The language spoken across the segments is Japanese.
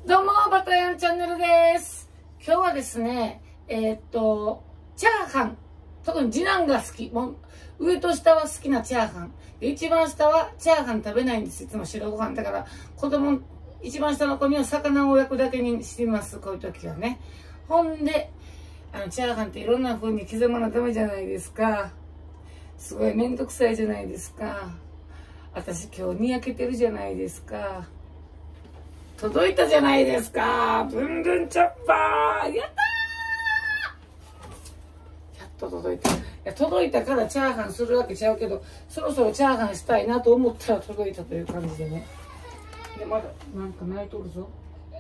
どうも、バタヤンチャンネルです。今日はですね、チャーハン。特に次男が好き。もう上と下は好きなチャーハン。で、一番下はチャーハン食べないんです。いつも白ご飯。だから、一番下の子には魚を焼くだけにしています。こういう時はね。ほんで、チャーハンっていろんな風に刻まなダメじゃないですか。すごいめんどくさいじゃないですか。私今日にやけてるじゃないですか。届いたじゃないですか。ブンブンチョッパー。やったー。やっと届いた。いや、届いたからチャーハンするわけちゃうけど、そろそろチャーハンしたいなと思ったら届いたという感じでね。で、まだなんか泣いとるぞ。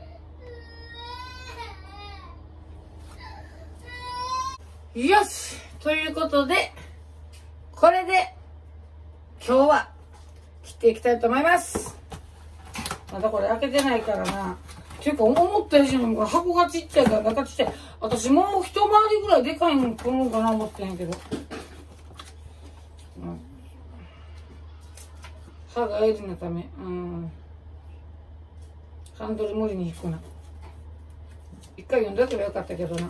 よしということで、これで今日は切っていきたいと思います。まだこれ開けてないからな。っていうか思った以上に箱がちっちゃいから中ちっちゃい。私もう一回りぐらいでかいの来るんかな思ってんやけど。歯が鋭利のため。ハンドル無理に引くな。一回読んだけばよかったけどな。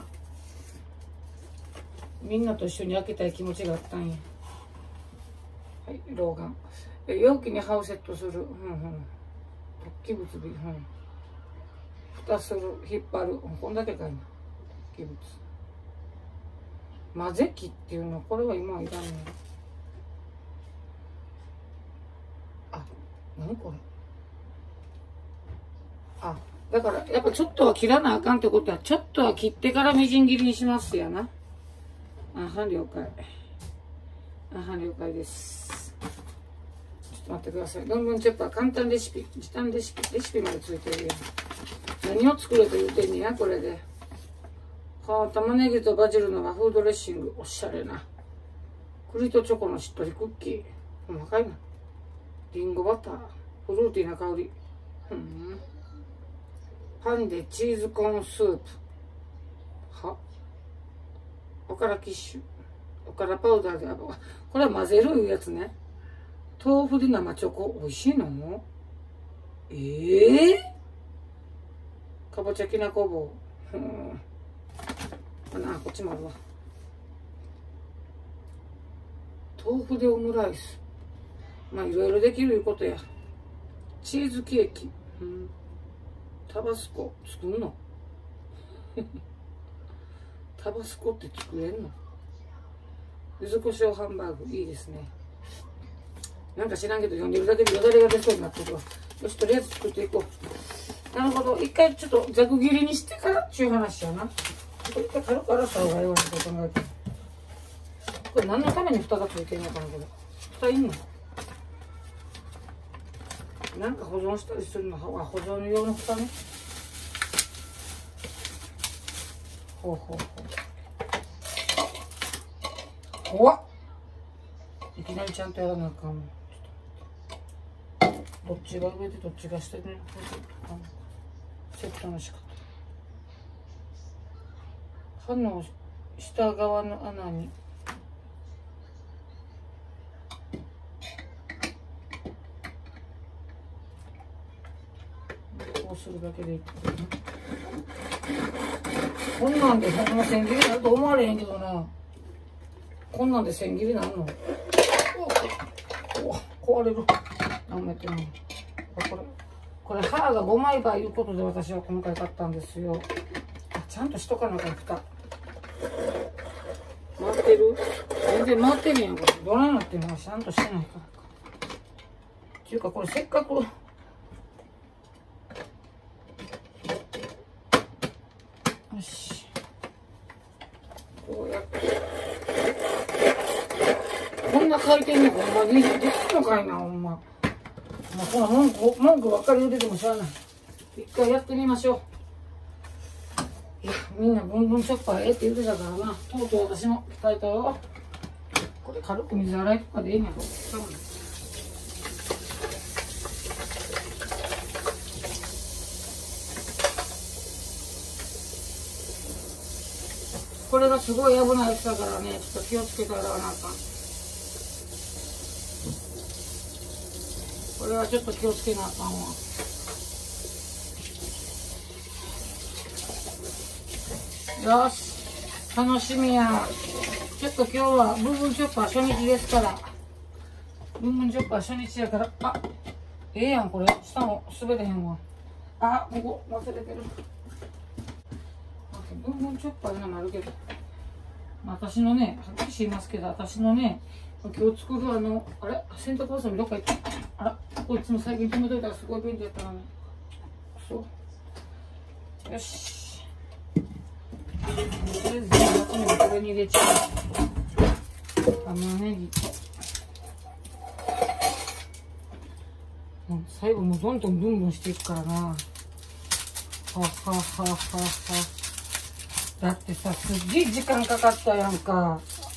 みんなと一緒に開けたい気持ちがあったんや。はい、老眼。容器に刃をセットする。突起物で、蓋する、引っ張る。こんだけかいな。突起物。混ぜ器っていうの、これは今はいらんねん。あ、何これ。あ、だから、やっぱちょっとは切らなあかんってことは、ちょっとは切ってからみじん切りにしますやな。了解。了解です。ちょっと待ってください。ブンブンチョッパー、簡単レシピ、時短レシピまでついてるやん。何を作れと言うてんねや、これで。玉ねぎとバジルの和風ドレッシング、おしゃれな。栗とチョコのしっとりクッキー、細かいな。リンゴバター、フルーティーな香り。パンでチーズコーンスープ。おからキッシュ。おからパウダーで、これは混ぜるいうやつね。豆腐で生チョコ、美味しいの？かぼちゃきなこ棒。こっちもあるわ。豆腐でオムライス。まあ、いろいろできるいうことや。チーズケーキ。タバスコ、作るの？タバスコって作れんの？柚子胡椒ハンバーグ、いいですね。なんか知らんけど、読んでるだけでよだれが出そうになってるわ。よし、とりあえず作っていこう。なるほど。一回ちょっとざく切りにしてからっていう話やな。一回軽く洗った方がいいわね、と考えて。これ何のために蓋がついてんのかな、これ。蓋いんの？なんか保存したりするの？保存用の蓋ね。怖っ。いきなりちゃんとやらなあかん。どっちが上でどっちが下で、セットの仕方。歯の下側の穴にこうするだけでいい。こんなんでほんま千切りになると思われへんけどな。こんなんで千切りなんの？壊れる。何もやってない。これ歯が5枚刃いうことで私は今回買ったんですよ。ちゃんとしとかなきゃ蓋。回ってる？全然回ってるやん、これ。どないなってんの？ちゃんとしてないからか。っていうか、これせっかく。よし。こうやって。こんな回転にほんまにできるのかいな、ほんま。この文句ばっかり言うててもしゃあない。一回やってみましょう。いや、みんなブンブンチョッパーって言うてたからな。とうとう私も伝えたよ。これ軽く水洗いとかでいいんやろ。これがすごい危ないやつだからね、ちょっと気をつけて洗わなあかん。これはちょっと気をつけなあかんわ。 よし、楽しみや。ちょっと今日はブンブンチョッパー初日ですから。ブンブンチョッパー初日やから、あ、ええやん、これ。下も滑れへんわ。あ、ここ忘れてる。ブンブンチョッパーいうのもあるけど、私のね、はっきり言いますけど、私のね、今日作るあれ洗濯バサミどっか行った。あら、こいつも最近止めといたらすごい便利やったのに。そう。よし。とりあえずね、夏にもこれに入れちゃう。玉ねぎ。最後もうどんどんブンブンしていくからな。ははははは。だってさ、すっげえ時間かかったやんか。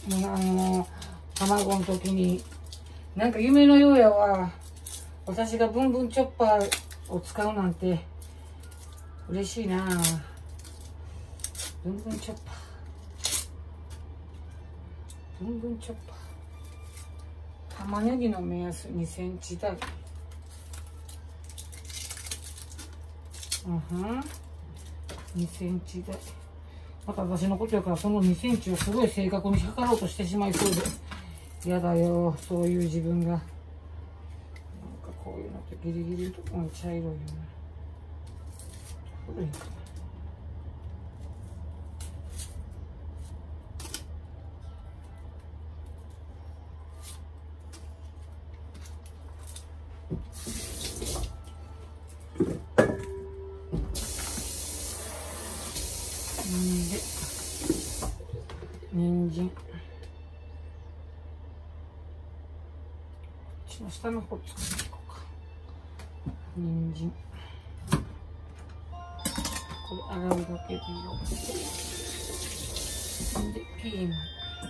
卵の時に。なんか夢のようやわ。私がブンブンチョッパーを使うなんて、嬉しいな。ブンブンチョッパー。ブンブンチョッパー。玉ねぎの目安2センチ台。2センチ台。また私のことやからその2センチをすごい正確に測ろうとしてしまいそうで。やだよ、そういう自分が。なんかこういうのってギリギリのところに茶色いよな。古いかな。で、人参。こっちの下の方作っていこうか。人参。これ洗うだけでいいよ。で、ピーマン。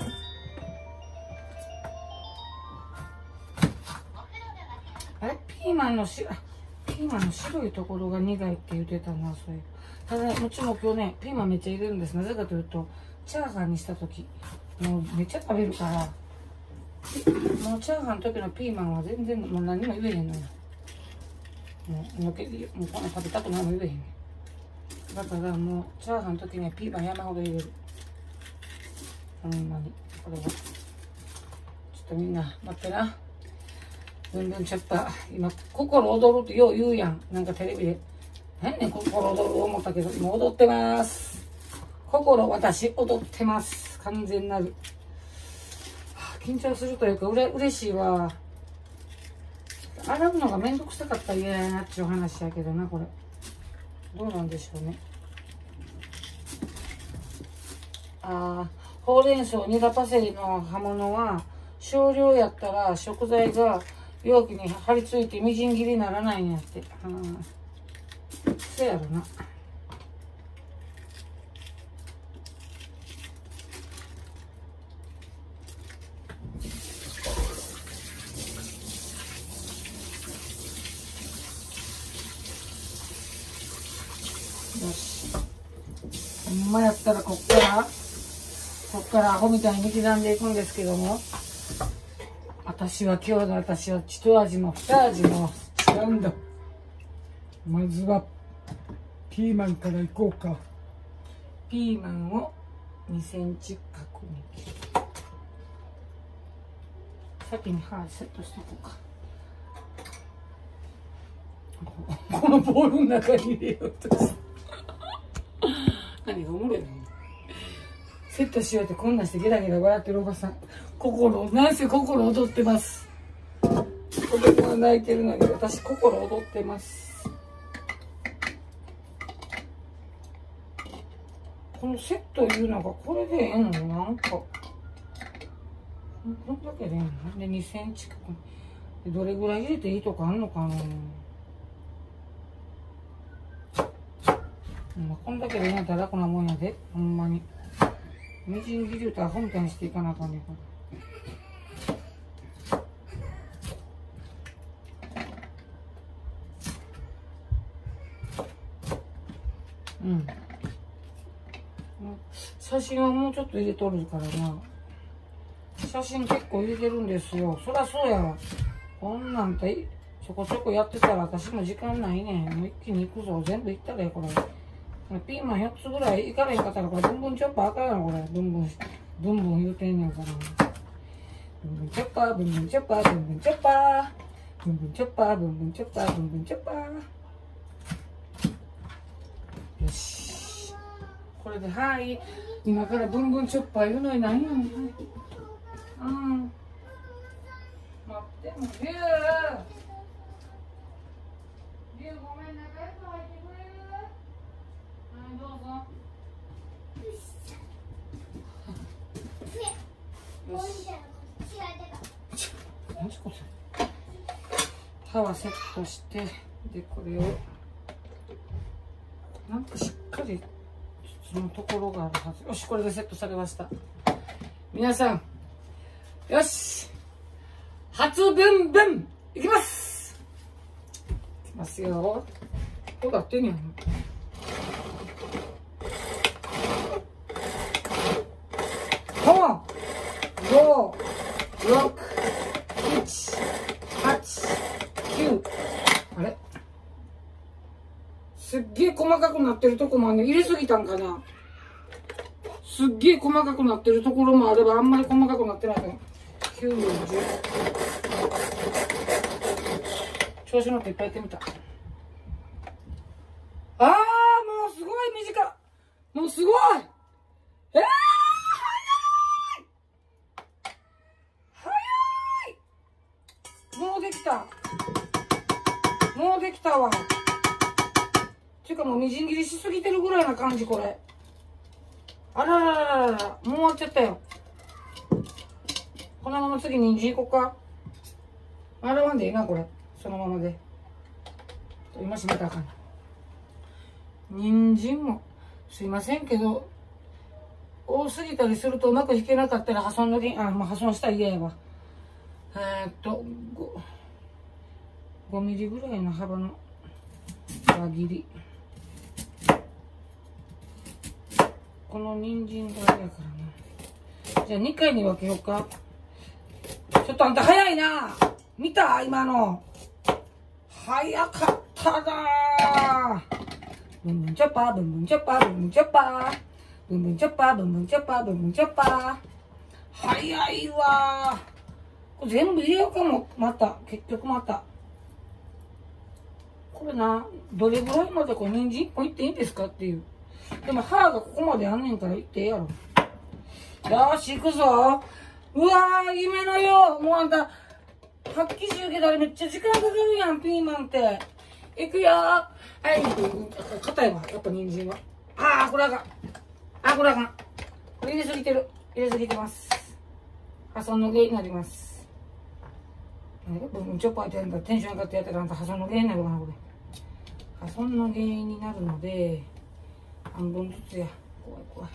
あれピーマンの白いところが苦いって言ってたな、そういう。ただ、もちろん今日ね、ピーマンめっちゃ入れるんです。なぜかというと、チャーハンにしたとき、もうめっちゃ食べるから、もうチャーハンの時のピーマンは全然もう何も言えへんのよ。もうこんな食べたくないも言えへんねん。だからもう、チャーハンの時にはピーマン山ほど入れる。ほんまに。これは。ちょっとみんな、待ってな。ブンブンチョッパー。今、心躍るってよう言うやん。なんかテレビで。何ねん、心躍る思ったけど、今踊ってます。心、私、踊ってます。完全なる。緊張するというか、嬉しいわ。洗うのがめんどくさかったら嫌やなっていう話やけどな、これ。どうなんでしょうね。ほうれん草、ニラパセリの葉物は、少量やったら食材が容器に張り付いてみじん切りにならないんやって。そうやろな。よし。ほんまやったらこっからアホみたいに刻んでいくんですけども、今日の私は一味も二味も違うんだ。まずはピーマンからいこうか。ピーマンを2センチ角に切る。先にセットしておこうか。このボウルの中に入れようとして。何がおもろいの？セットしようってこんなんしてゲラゲラ笑ってるおばさん。なんせ心踊ってます。子供が泣いてるのに私心踊ってます。このセットいうのがこれでええの？なんか。こんだけでええの？で2センチ角に。どれぐらい入れていいとかあんのかな？こんだけでええんやったら楽なもんやで。ほんまに。みじん切り言うたらアホみたいにしていかなあかんねんから。写真はもうちょっと入れとるからな。写真結構入れてるんですよ。そりゃそうやわ。こんなんてちょこちょこやってたら私も時間ないねん。もう一気に行くぞ。全部いったらこれ。 ピーマン4つぐらいいかれへんかったら、これ、ブンブンチョッパーあかんやろ、これ。ブンブン言うてんねんから。ブンブンチョッパー、ブンブンチョッパー、ブンブンチョッパー。ブンブンチョッパー、ブンブンチョッパー、ブンブンチョッパー。よし。これで、はい。今からブンブンチョッパー言うのに何やねん。うん。待って、もう、リュウごめん、仲良く入ってくれる？はい、どうぞ。よし。何これ。歯はセットして、で、これを、なんかしっかり包むところがあるはず。よし、これでセットされました。皆さん、よし、初ブンブンいきます。いきますよ。どうなってんやん。5、6、7、8、9。あれ、すっげえ細かくなってるとこもあるね。入れすぎたんかな。すっげえ細かくなってるところもあれば、あんまり細かくなってないから。9、10。調子乗っていっぱいやってみた。あー、もうすごい短い。もうすごい。早い。もうできた。もうできたわ。ていうかもうみじん切りしすぎてるぐらいな感じ、これ。あらららららら。もう終わっちゃったよ。このまま次人参いこうか。洗わんでいいな、これ。そのままで。今しめたらあかん。人参も、すいませんけど、多すぎたりするとうまく引けなかったら破損の原因、もう破損したら嫌やわ。5ミリぐらいの幅の輪切り。この人参があれやからな。じゃあ2回に分けようか。ちょっとあんた早いな。見た？今の。早かったな。ブンブンチョッパー、ブンブンチョッパー、ブンブンチョッパー。ブンブンチョッパー、ブンブンチョッパー、ブンブンチョッパー。早いわ。これ全部入れようかも。また。結局また。これな、どれぐらいまでこう人参1本いっていいんですかっていう。でも歯がここまであんねんからいってええやろ。よーし、行くぞ。うわー、夢のよう。もうあんた、発揮集けたらめっちゃ時間かかるやん、ピーマンって。行くよー。はい、硬いわ、やっぱ人参は。これあかん。これあかん。これ入れすぎてる。入れすぎてます。破損の原因になります。チョッパーってやるんだ。テンション上がってやったらあんた破損の原因になるかな、これ。破損の原因になるので、半分ずつや。怖い怖い。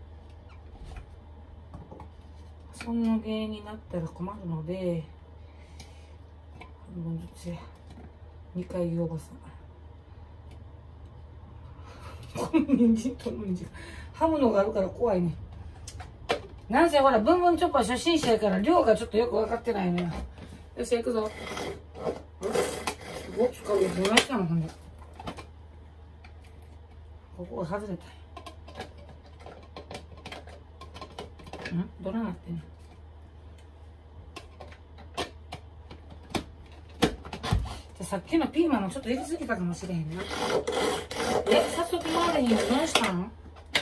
破損の原因になったら困るので、半分ずつや。2回言うおばさん。この人参と人参。ハムのがあるから怖いね。なんせほら、ブンブンチョッパー初心者やから量がちょっとよく分かってないのよ。よし、行くぞ。お、使うよ。どないしたのほんで。ここが外れた。どないなってんの？さっきのピーマンもちょっと入れすぎたかもしれへんな。早速回れへんのどうしたの？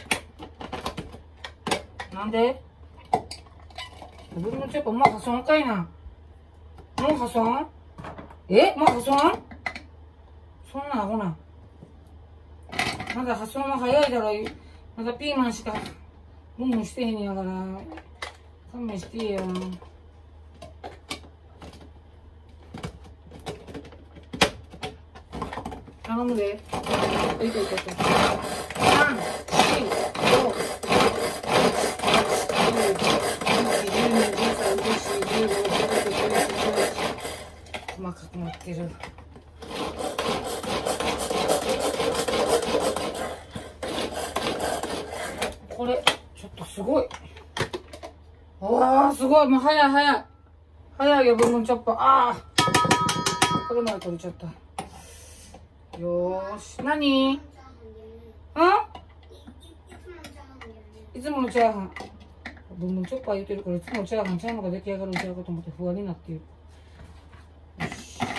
なんで？ブルーのチョッパーもう破損かいな。もう破損？もう破損？そんなアホな。まだ破損は早いだろ。まだピーマンしかブンブンしてへんやから。勘弁してよ。頼むで。いこう。3、4、5、6、7、8、9、10、11、12、13、14、15、16、17、18、19、20、21、細かくなってる。これ、ちょっとすごい。すごい。もう早い早い。早いよ、ブンブンチョッパー。これまで取れちゃった。よーし。何？ いつものチャーハン。ブンブンチョッパー言ってるから、いつものチャーハンちゃうのが出来上がるんちゃうかと思って不安になっている。よし。こ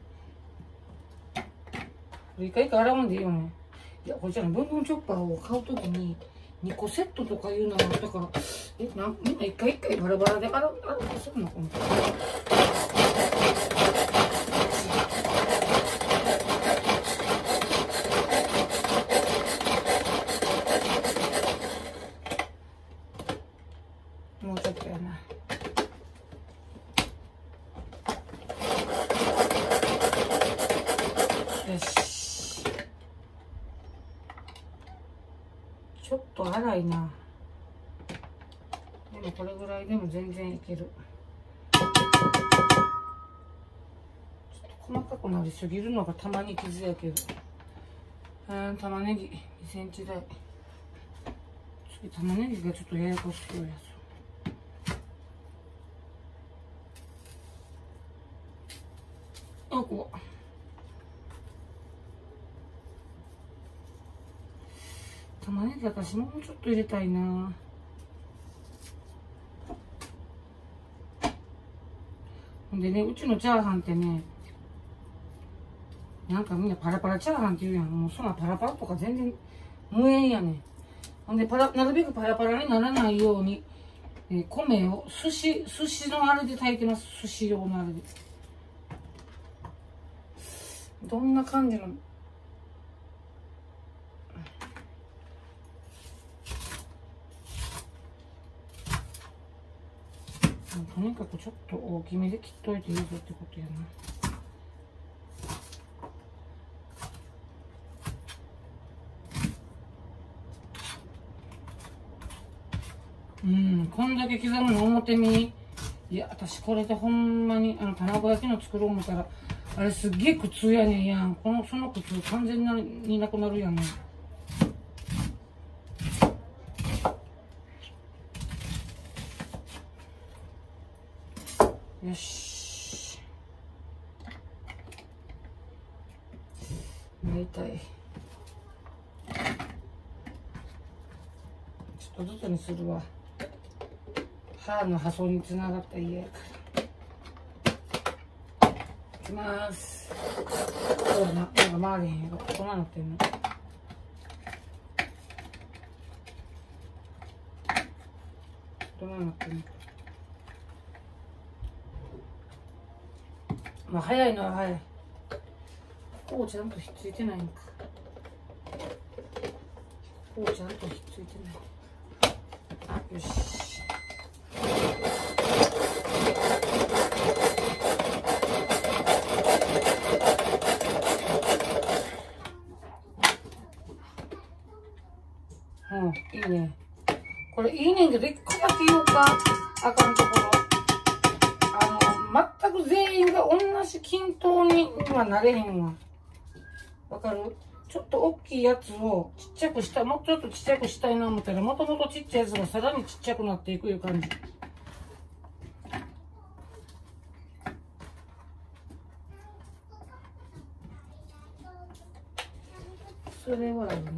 れ一回一回洗うんでいいよね。いや、これじゃあブンブンチョッパーを買うときに2個セットとかいうのがあったから、みんな一回一回バラバラで洗うとするのかな。もうちょっとやな。よし。ちょっと粗いな。でもこれぐらいでも全然いける。ちょっと細かくなりすぎるのがたまに傷やけど。玉ねぎ2センチ台。次玉ねぎがちょっとややこしいやつ。あ、こう。玉ねぎ私もうちょっと入れたいな。ほんでね、うちのチャーハンってね、なんかみんなパラパラチャーハンって言うやん。もうそんなパラパラとか全然無縁やねん。ほんでなるべくパラパラにならないように、米を寿司のあれで炊いてます。寿司用のあれで。どんな感じの。とにかくちょっと大きめで切っといていいぞってことやな。こんだけ刻むの表に。いや、私これでほんまに卵焼きの作ろう思ったら、あれすっげえ苦痛やねんやん。その苦痛完全になくなるやんね。よし。大体ちょっとずつにするわ。歯の破損につながった家やから。いきます。なんか回れへんやろ。こんなのってんの。どんなのってんの。まあ早いのは早い。ここちゃんとひっついてないんか。ここちゃんとひっついてない。よし。いいね。これいいねんけど、一個だけ言おうか。あかんところ。全く全員が同じ均等にはなれへんわ。わかる？ちょっと大きいやつをちっちゃくした、もうちょっとちっちゃくしたいな思ったら、もともとちっちゃいやつがさらにちっちゃくなっていくいう感じ。それはあるな。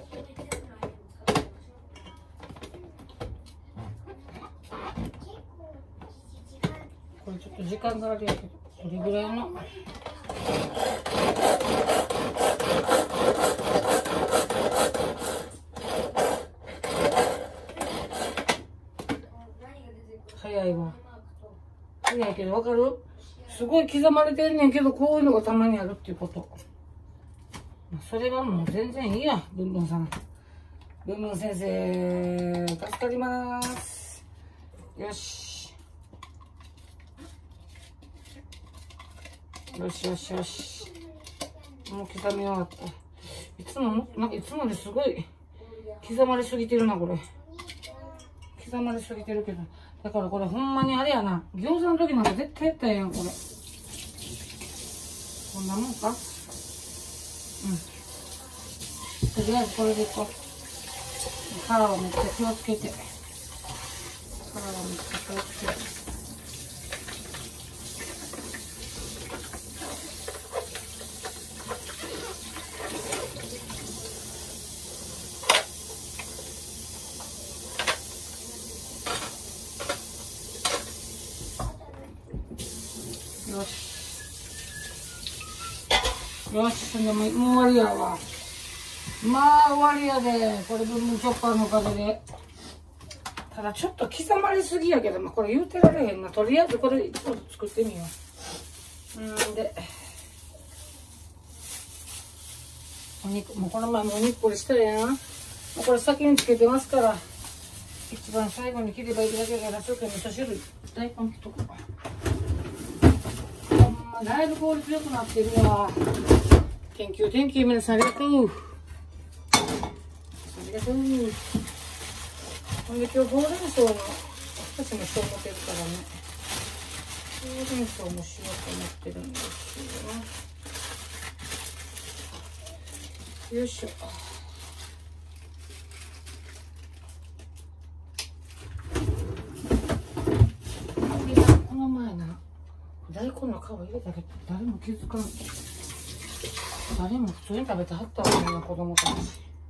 これちょっと時間があるやけど、どれぐらいの。早いわ。早いけどわかる？すごい刻まれてんねんけど、こういうのがたまにあるっていうこと。それはもう全然いいや、ブンブンさん。ブンブン先生、助かります。よし。よしよしよし。もう刻み終わった。いつもですごい刻まれすぎてるな、これ。刻まれすぎてるけど。だからこれほんまにあれやな。餃子の時なんか絶対やったやん、これ。こんなもんか？とりあえずこれでいこう。皮はめっちゃ気をつけて。皮はめっちゃ気をつけて。 よし、でももう終わりやわ。まあ終わりやで。これブンブンチョッパーのおかげで。ただちょっと刻まれすぎやけど、まあこれ言うてられへんな。とりあえずこれちょっと作ってみよう。で、お肉、もうこの前もお肉これしたやん。もうこれ先につけてますから、一番最後に切ればいいだけだから、ちょっと味噌汁、大根とか。だいぶ効率よくなってるわ。研究、皆さんありがとう。ありがとう。ほんで今日ほうれん草の、私もそう思ってるからね。ほうれん草もしようと思ってるんですよ。よいしょ。この前な、大根の皮入れたけど、誰も気づかん。誰も普通に食べてはったわね、子供たち。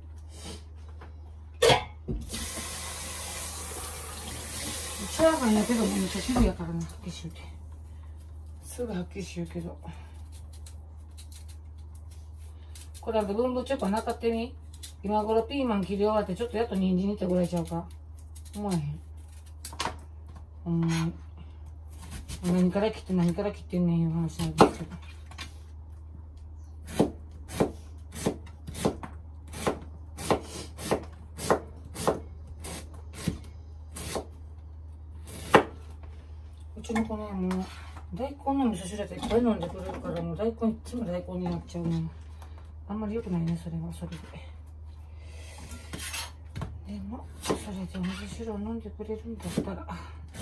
チャーハンやけど、めっちゃ汁やからな、はっきりし言うて。すぐはっきりし言うけど。これブンブンチョッパーなかってみ。今頃ピーマン切り終わって、ちょっとやっと人参煮たぐらいちゃうか。思わへん。ほんまに。何から切って何から切ってんねんいう話なんですけど。うちの子ね、もう大根の味噌汁だっていっぱい飲んでくれるから、もう大根いつも大根になっちゃうね。あんまり良くないね、それはそれで。でもそれでお味噌汁を飲んでくれるんだったら、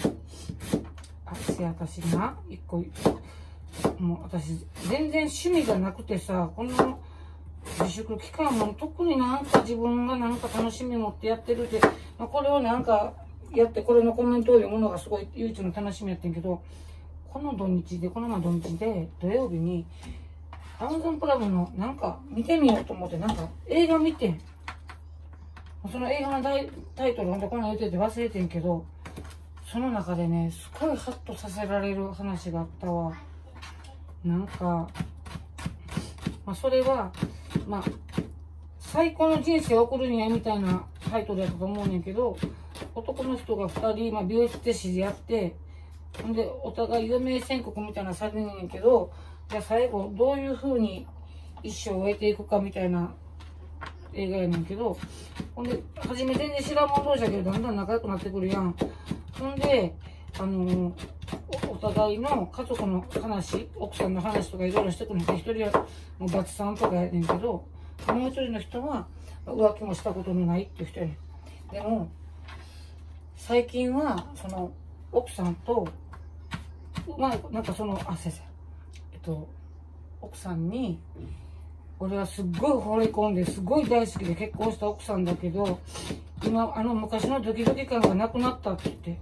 私な、一個、もう私、全然趣味がなくてさ、この自粛期間も特になんか自分がなんか楽しみ持ってやってるって、まあ、これをなんかやって、これのコメントを読むのがすごい唯一の楽しみやってんけど、この前土日で、土曜日に、Amazon プライムのなんか見てみようと思って、なんか映画見てん。その映画のタイトルほんとこんなん言ってて忘れてんけど、その中でね、すごいハッとさせられる話があったわ。なんか、まあそれは、まあ、最高の人生を送るにはみたいなタイトルやったと思うねんけど、男の人が2人、まあ美容室で知り合って、ほんで、お互い余命宣告みたいなされんねんけど、じゃあ最後、どういう風に一生を終えていくかみたいな映画やねんけど、ほんで、初め全然知らんもん同士だけど、だんだん仲良くなってくるやん。ほんで、お互いの家族の話、奥さんの話とかいろいろしてくるんで、一人はもうバツさんとかやねんけど、もう一人の人は浮気もしたことのないっていう人やねん。でも、最近は、その、奥さんと、まあ、なんかその、先生、奥さんに、俺はすっごい惚れ込んですごい大好きで結婚した奥さんだけど、今、昔のドキドキ感がなくなったって言って、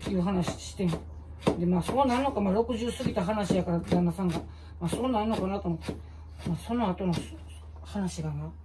いう話してん。で、まあそうなんのか、まあ60過ぎた話やから、旦那さんが。まあそうなんのかなと思って。まあその後の話がな、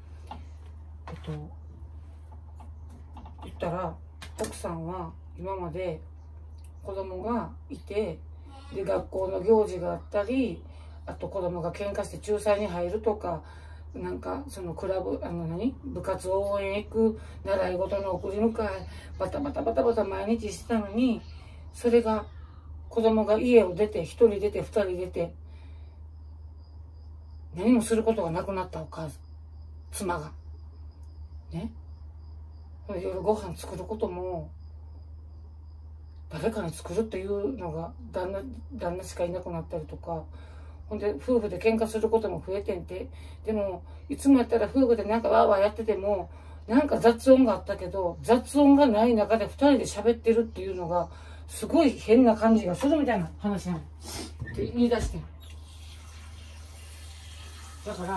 言ったら、奥さんは今まで子供がいて、で、学校の行事があったり、あと子供が喧嘩して仲裁に入るとか、なんかそのクラブ、部活応援行く、習い事の送り迎え、バタバタ毎日してたのに、それが子供が家を出て、1人出て、2人出て、何もすることがなくなったお母さん、妻が。ね。夜ご飯作ることも、誰かに作るっていうのが旦那しかいなくなったりとか、ほんで夫婦で喧嘩することも増えてんて。でもいつもやったら夫婦でなんかワーワーやってても、なんか雑音があったけど、雑音がない中で2人で喋ってるっていうのがすごい変な感じがするみたいな話なのって言い出してん。だから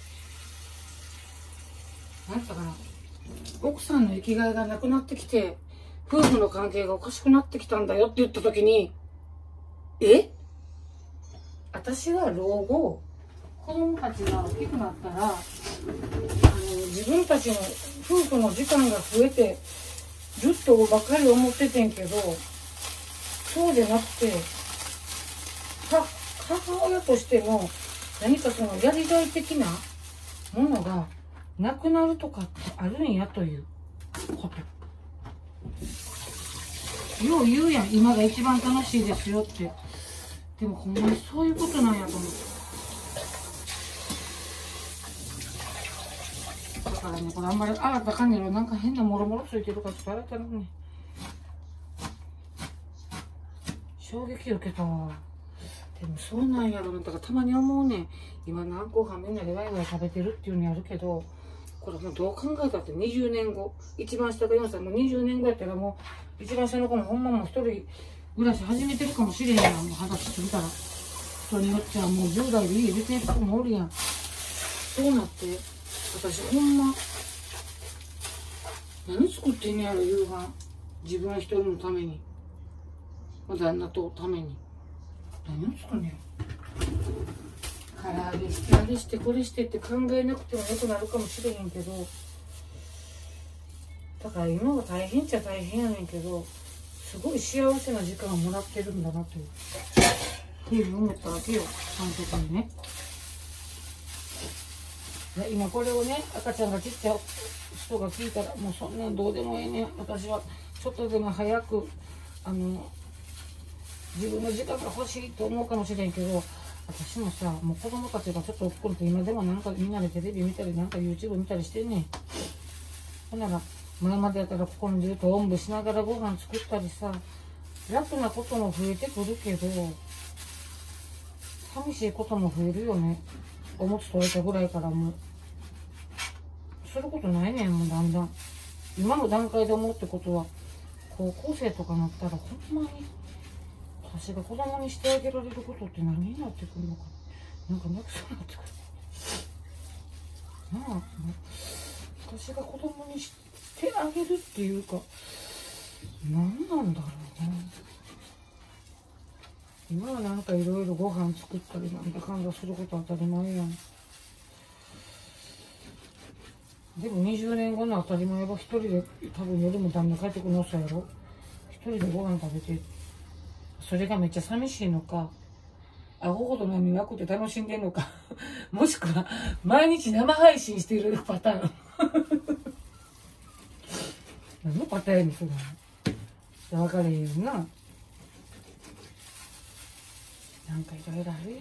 なんつったかな、奥さんの生きがいがなくなってきて、夫婦の関係がおかしくなってきたんだよって言った時に、私は老後、子供たちが大きくなったら、自分たちの夫婦の時間が増えてるとばっかり思っててんけど、そうじゃなくて、母親としての何かそのやりがい的なものがなくなるとかってあるんやということ。よう言うやん、今が一番楽しいですよって。でもほんまにそういうことなんやと思って。だからね、これあんまり洗ったかんねやろ、なんか変なもろもろついてるからちょっと洗ったのね。衝撃受けたわ。でもそうなんやろな。だからたまに思うねん。今何個かみんなでワイワイ食べてるっていうのやるけど、これもうどう考えたって20年後、一番下が4歳、もう20年後やったらもう、一番下の子もほんまもう一人暮らし始めてるかもしれんやん。もう20歳するから。人によっちゃもう10代でいい別に人もおるやん。そうなって、私ほんま、何作ってんねやろ、夕飯。自分一人のために。旦那とために。何を作んねん。唐揚げして、あれして、これしてって考えなくてもよくなるかもしれへんけど、だから今は大変っちゃ大変やねんけど、すごい幸せな時間をもらってるんだなというふうに思ったわけよ、監督にね。今これをね、赤ちゃんがちっちゃい人が聞いたら、もうそんなんどうでもいいね。私はちょっとでも早く、自分の時間が欲しいと思うかもしれんけど、私もさ、もう子供たちがちょっと怒ると今でもなんかみんなでテレビ見たりなんか YouTube 見たりしてんねん。ほんなら前までやったらここにずっとおんぶしながらご飯作ったりさ、楽なことも増えてくるけど、寂しいことも増えるよね。おむつ取れたぐらいからもうすることないねん。もうだんだん今の段階で思うってことは、高校生とかなったらほんまに私が子供にしてあげられることって何になってくるのかな。なんか泣きそうになってくるなあ。私が子供にしてあげるっていうか、何なんだろうね。今はなんかいろいろご飯作ったりなんだかんだすること当たり前やん。でも20年後の当たり前は一人で多分夜も旦那帰ってくるのさやろ。一人でご飯食べて、それがめっちゃ寂しいのか、アホほどの魅惑って楽しんでんのかもしくは毎日生配信しているパターン何のパターンやねんそれ。分かれへんよな。なんかいろいろあるよね。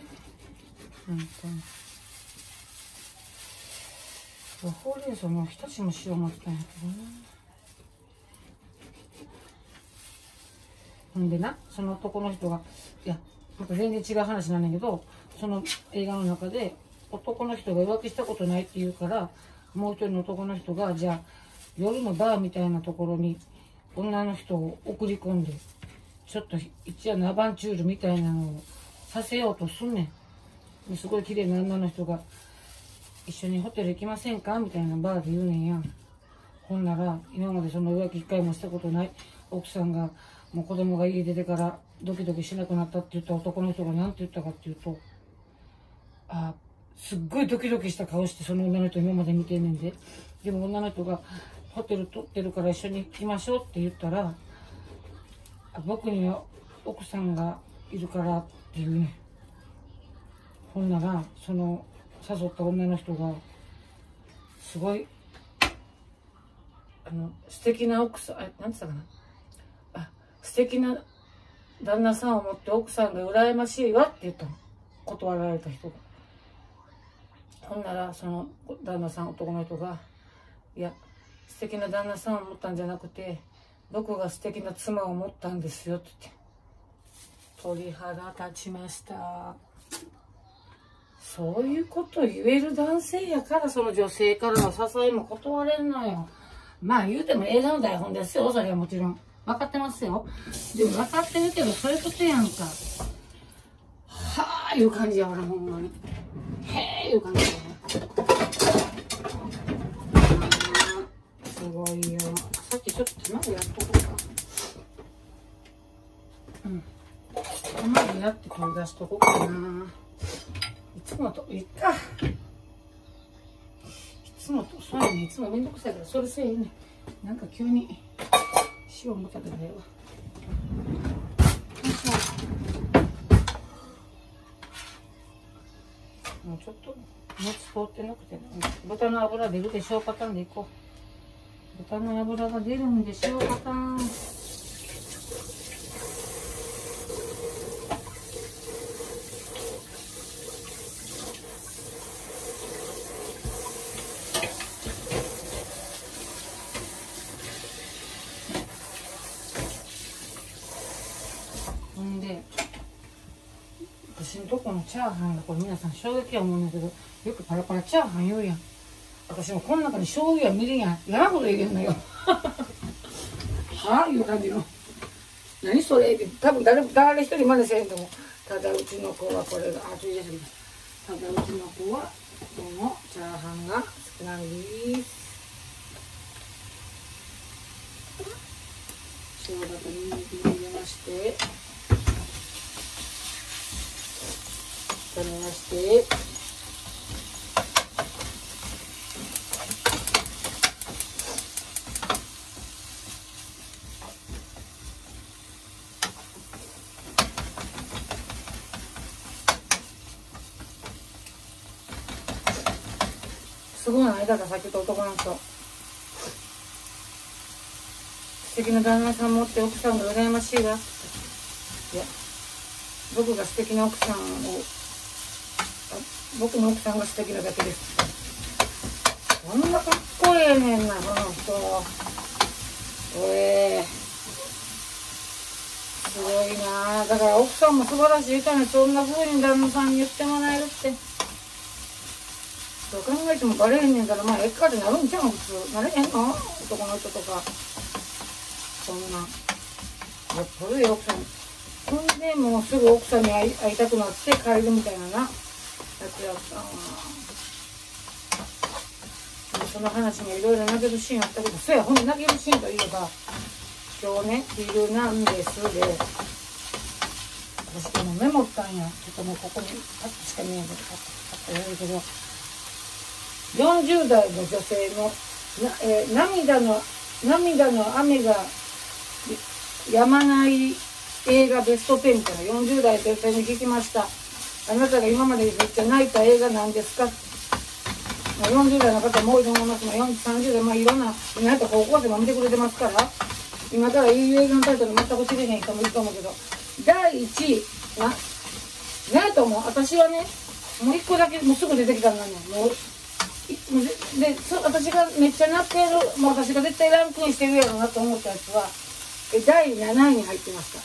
ほうれん草の浸しもしよう思ってたんやけどな。ほんでな、その男の人が、いや、また全然違う話なんだけど、その映画の中で男の人が浮気したことないって言うから、もう一人の男の人が、じゃあ夜のバーみたいなところに女の人を送り込んで、ちょっと一夜のアバンチュールみたいなのをさせようとすんねん。ですごい綺麗な女の人が、一緒にホテル行きませんかみたいなバーで言うねんやん。ほんなら、今までその浮気一回もしたことない奥さんが、もう子供が家出てからドキドキしなくなったって言った男の人が何て言ったかっていうと、すっごいドキドキした顔してその女の人今まで見てんねんで。でも女の人がホテル取ってるから一緒に行きましょうって言ったら、僕には奥さんがいるからって言うねん。ほんなら、その誘った女の人が、すごい、素敵な奥さん、なんて言ったかな。素敵な旦那さんを持って奥さんが羨ましいわって言ったの。断られた人が。ほんなら、その旦那さん、男の人が、いや、素敵な旦那さんを持ったんじゃなくて、僕が素敵な妻を持ったんですよって言って。鳥肌立ちました。そういうこと言える男性やから、その女性からの支えも断れんのよ。まあ言うても映画の台本ですよ、それはもちろん。分かってますよ。でも分かってるけど、そういうことやんか。はぁーいう感じやから、ほんまに。へぇーいう感じやから。すごいよ。さっきちょっと卵やっとこうか。卵やって取り出しとこうかな。いつもと、いっか。いつもと、そうやね。いつもめんどくさいから、それせえね。なんか急に。塩も食べないわ。もうちょっと熱通ってなくて、豚の脂出るでしょうパターンでいこう。豚の脂が出るんでしょうパターン。んで私のとこのチャーハンがこれ皆さん衝撃や思うんだけど、よくパラパラチャーハン言うやん。私もこの中に醤油やみりんややらほど入れんのよはあいう感じの何それって多分誰一人真似せんとも。ただうちの子はこれがついでる。ただうちの子はこのチャーハンが好きなんです。生姜とニンニクも入れまして炒めまして、すごいな、だからさっきと男の人素敵な旦那さん持って奥さんが羨ましいわ。いや、僕が素敵な奥さんを、僕の奥さんが素敵なだけです。こんなかっこええねんな、この人。すごいな。だから奥さんも素晴らしい人にそんな風に旦那さんに言ってもらえるって。そう考えてもバレへんねんから、まあ、えっかってなるんちゃう普通。なれへんの男の人とか。そんな。よっぽどいい奥さん。ほんで、もうすぐ奥さんに会いたくなって帰るみたいなやつやったわ。その話もいろいろ泣けるシーンあったけど、そうや、ほんで泣けるシーンといえば、今日ね、ヒルナンデスで、私今メモったんや。ちょっともうここにパッとしか見えないけど、40代の女性の涙の雨が止まない映画ベスト10から40代女性に聞きました。あなたが今までめっちゃ泣いた映画なんですか。40代の方も多いと思います。30代、いろんな、なんか高校生も見てくれてますから、今からいい映画のタイトル全く知れへん人もいると思うけど、第1位、なんやと思う。私はね、もう1個だけ、もうすぐ出てきたんだね。もうで、私がめっちゃなってる、もう私が絶対ランクインしてるやろなと思ったやつは、第7位に入ってました。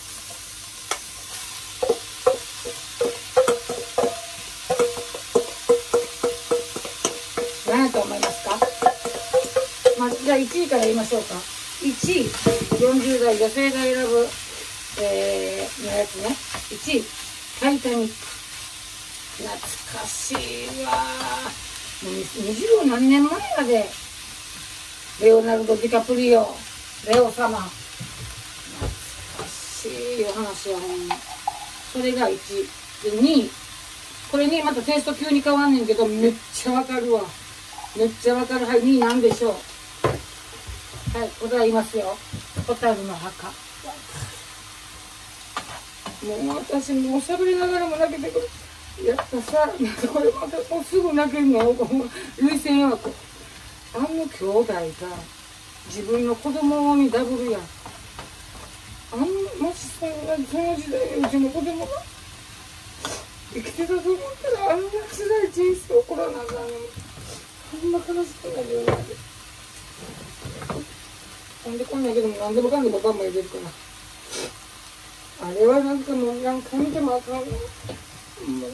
何やと思いますか？じゃあ1位から言いましょうか。1位、40代女性が選ぶ、のやつね。1位、タイタニック。懐かしいわー。もう20何年前まで、レオナルド・ディカプリオ、レオ様。懐かしいお話はほんま。それが1位。で、2位。これね、またテイスト急に変わんねんけど、めっちゃわかるわ。めっちゃわかる。はい、2位なんでしょう。はい、答え言いますよ。蛍の墓。もう私もう喋りながらも泣けてくる。やったさ、これまたもうすぐ泣けるの。涙腺やわこ。あの兄弟が自分の子供にダブルやん。もしその時代うちの子供が生きてたと思ったら、あんな辛い人生を送らなあかんの。こんな悲しくなるようなんで。ほんでこんなんけども何でもかんでもバンバン入れるから。あれはなんかもう何回見てもあかんの。もう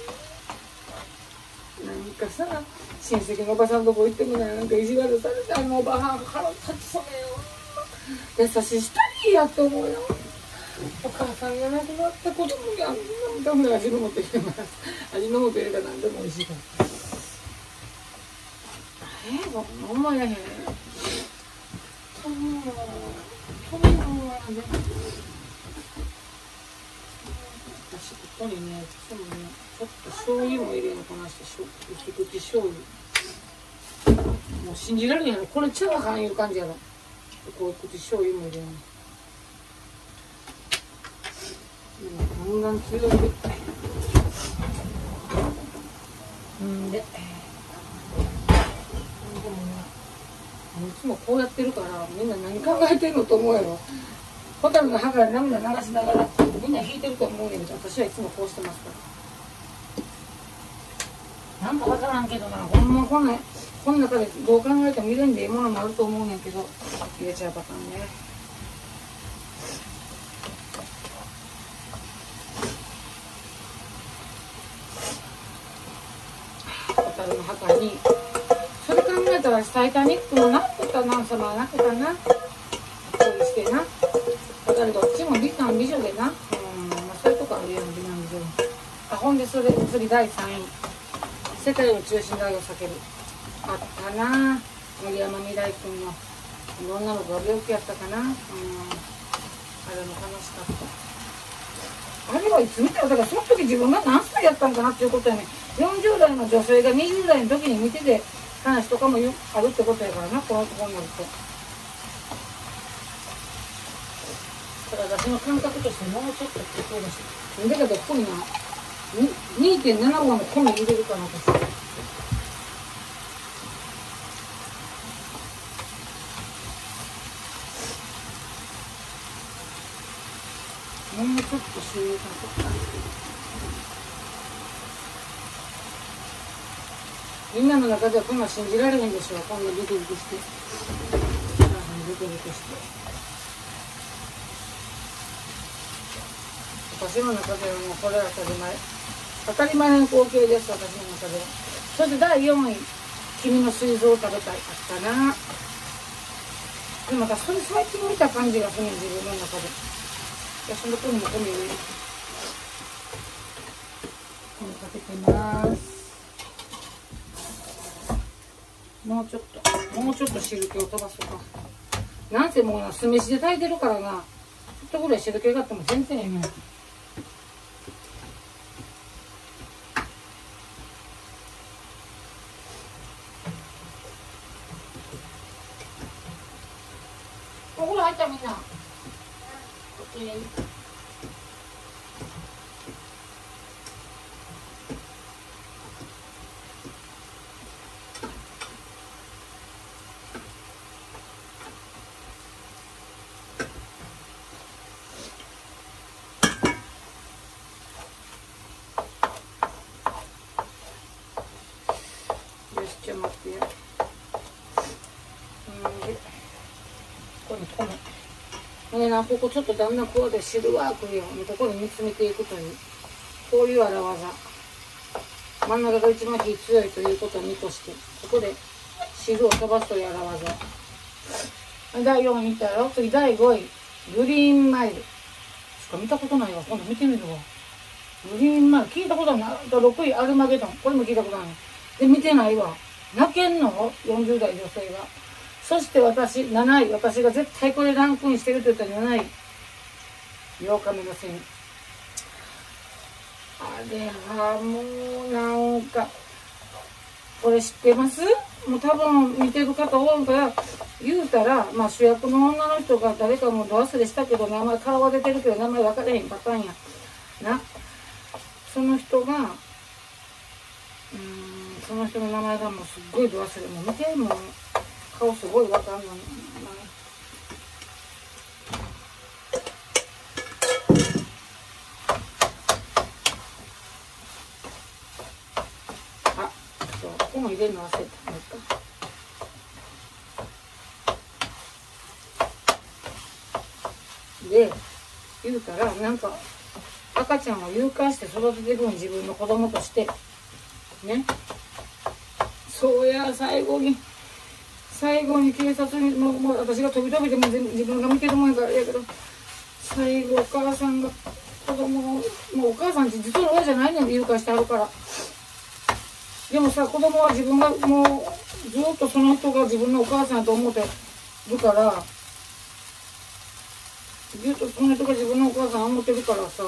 なんかさ、親戚のおばさんとこ行ってもなんか意地悪されて、おばはん腹立つそれよ。優しい下にやと思うよ。お母さんが亡くなった子供があんな味の素入れます。味の素入れたら何でも美味しいから。思えへん。私ここにね、ちょっと醤油も入れるのかなして、薄口醤油。もう信じられへんやろ。これチャーハンいう感じやろ。こう口醤油も入れるの。ガンガン強いで。 んで、でもね、いつもこうやってるからみんな何考えてんのと思うやろ。ホタルの歯から涙流しながらみんな引いてると思うねんけど、私はいつもこうしてますから。なんかわからんけどな、ほんまこん中でどう考えても入れんでいいものもあると思うねんけど、入れちゃうパターンね。ホタルの墓に、それ考えたらタイタニックもなくたな、そのなくたな、こういうしてな。だからどっちも美男美女でな、まあそういうとこあるやん、美男美女。あ、ほんでそれ次第3位、世界の中心で愛を叫ぶ。あったな、森山未來君の女の子が病気やったかな。あれも楽しかった。あれはいつ見たら、だからその時自分が何歳やったんかなっていうことやね。40代の女性が20代の時に見てて話とかもあるってことやからな、このとこになると。だから私の感覚としてもうちょっとそうだし、だけどここにな 2.75 の米入れるかな、私。もうちょっと収入かとか。みんなの中ではこんな信じられへんでしょ。こんなビクビクして。ビクビクして。私の中ではもうこれは当たり前。当たり前の光景です、私の中では。そして第4位、君の膵臓を食べたい。あったな。でもまたそれ最近見た感じがする、自分の中で。私の子にも込み入れる。これかけてます。もうちょっと汁気を飛ばそうか。なんせもうな、酢飯で炊いてるからな、ちょっとぐらい汁気があっても全然ええねん。お風呂入ったみんな。こっちに。よし、じゃあ待ってよ。で、ここに米。ねえな、ここちょっとだんだんこうで汁はくるように、ここに煮詰めていくという、こういう荒技。真ん中が一番火強いということを見越して、ここで汁を飛ばすという荒技。第4位見たよ。次第5位、グリーンマイル。しか見たことないわ。今度見てみるわ。グリーンマイル、聞いたことない。6位、アルマゲドン。これも聞いたことない。で、見てないわ。泣けんの ?40 代女性が。そして私、7位。私が絶対これランクインしてると言ったら7位。8日目のセミ。あれはもうなんか、これ知ってます？もう多分見てる方多いから、言うたら、まあ主役の女の人が誰かもど忘れしたけど、名前、顔は出てるけど名前分かれへんパターンや。な。その人が、その人の名前がもうすっごいど忘れ。もう見て、もう顔すごい分かんない。ここも入れるの忘れた。で、言うたら、なんか、赤ちゃんを誘拐して育てていくの、自分の子供として。ね。そうや、最後に警察に、もう私が飛び飛びでも自分が見てるもんやからやけど、最後お母さんが子供を、もうお母さんって実の親じゃないねんで誘拐してあるから。でもさ、子供は自分がもうずっとその人が自分のお母さんと思ってるから、ずっとその人が自分のお母さん思ってるからさ、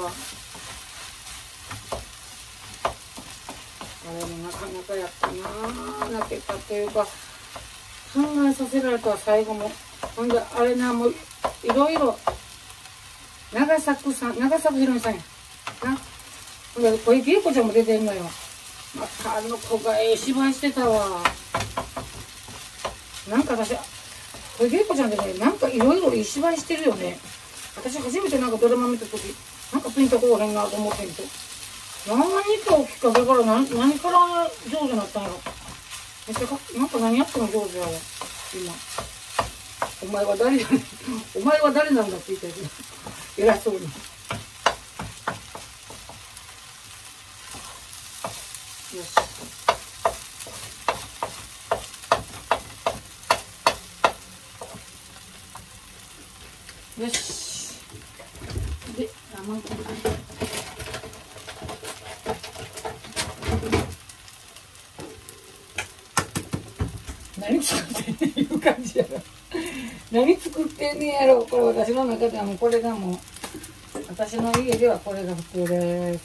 あれもなかなかやったなぁ、泣けたっていうか、考えさせられた最後も。ほんで、あれな、もういろいろ、長作ひろみさんや。な。ほんで、小池栄子ちゃんも出てんのよ。 またあの子が芝居してたわ。なんか私、これ玲子ちゃんでね、なんかいろいろ芝居してるよね。私初めてなんかドラマ見た時、なんかピンとこうへんなと思ってんけど。何かをきっかけから何から上手になったんやろ。めっちゃなんか何やっても上手やわ、今。お前は誰だねお前は誰なんだって言ったけど、偉そうに。よし。よし。で、生クリーム。何作ってんねんいう感じやろ。何作ってんねんやろ。これ私の中ではもうこれがもう、私の家ではこれが普通です。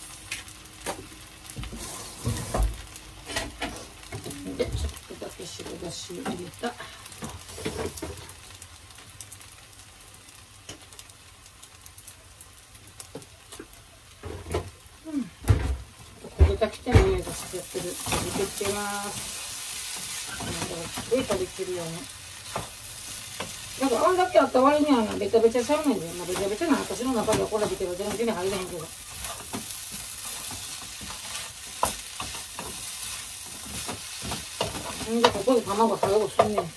で、ちょっとだけ白だしを入れた。焦げたきてないやつやってる。焦げてます。すごい食べてるよね。なんかあんだけあった割にはベタベチャちゃうねんで、ベタベチャな私の中ではこれだけど全然に入れへんけど。んでここで卵最後すんねん。なんで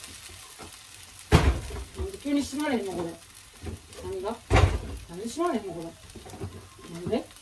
急に閉まれへんのこれ。何が？なんで閉まれへんのこれ。なんで？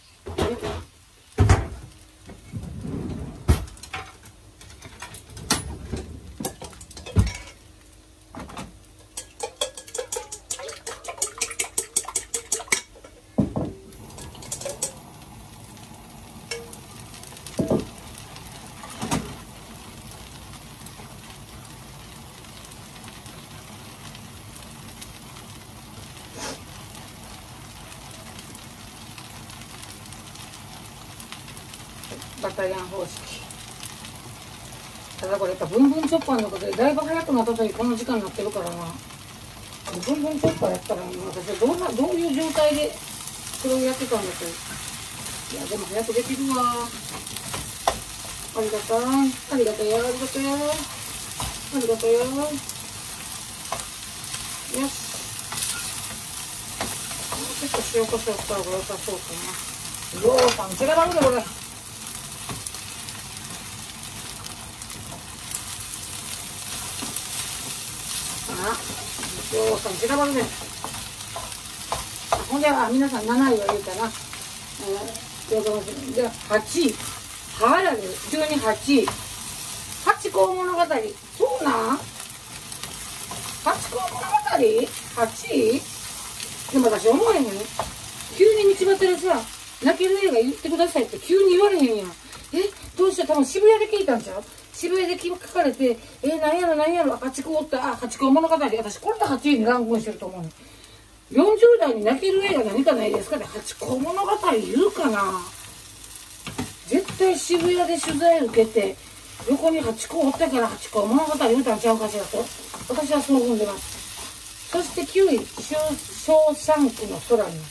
バタヤン方式。ただこれやっぱブンブンチョッパーのことでだいぶ早くなったときこの時間になってるからな。ブンブンチョッパーやったら私はどういう状態でそれをやってたんだと。いやでも早くできるわ。ありがたい。ありがたいよ。ありがたいよ。ありがたいよ。よし。ちょっと塩コショウした方が良さそうかな。ようさん違うねこれ。ようさん散らばるね。ほんで皆さん7位は言うかな。で8位はやで急に8位八甲物語。そうなん八甲物語8位でも私思えへん。急に道端でさ泣ける映画言ってくださいって急に言われへんやん。どうしよう。多分渋谷で聞いたんちゃう。渋谷で書かれて、何やろ、ハチ公って、ハチ公物語。私、これで8位にランクインしてると思うね。40代に泣ける映画何かないですかって、ハチ公物語言うかな。絶対渋谷で取材受けて、横にハチ公おったからハチ公物語言うたんちゃうかしらと。私はそう踏んでます。そして9位、ショーシャンクの空に。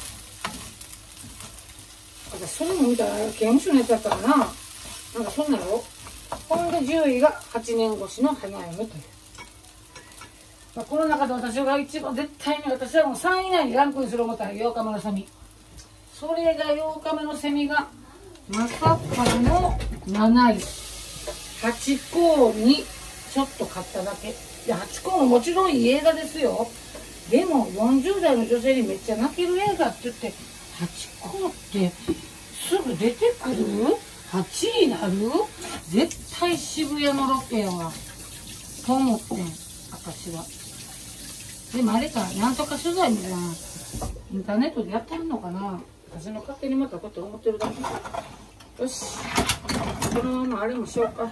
私、それも見たら、刑務所のやつだったかな。なんかそんなのほんで10位が8年越しの花嫁という。この中で私が一番絶対に私はもう3位以内にランクインする思ったら8日目のセミ。それが8日目のセミがまさかの7位。8校にちょっと勝っただけ。で8校ももちろんいい映画ですよ。でも40代の女性にめっちゃ泣ける映画って言って8校ってすぐ出てくる8位になる。絶対渋谷のロケやわと思ってん私は。でもあれかなんとか取材みたいなインターネットでやってるのかな。私の勝手にまたこと思ってるだけ。よしこのままあれもしようか。